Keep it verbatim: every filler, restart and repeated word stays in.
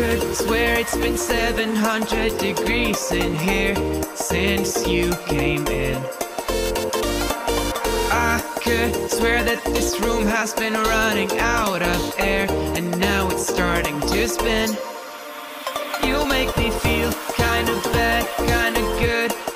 could swear it's been seven hundred degrees in here since you came in. I could swear that this room has been running out of air, and now it's starting to spin. You make me feel kinda bad, kinda good.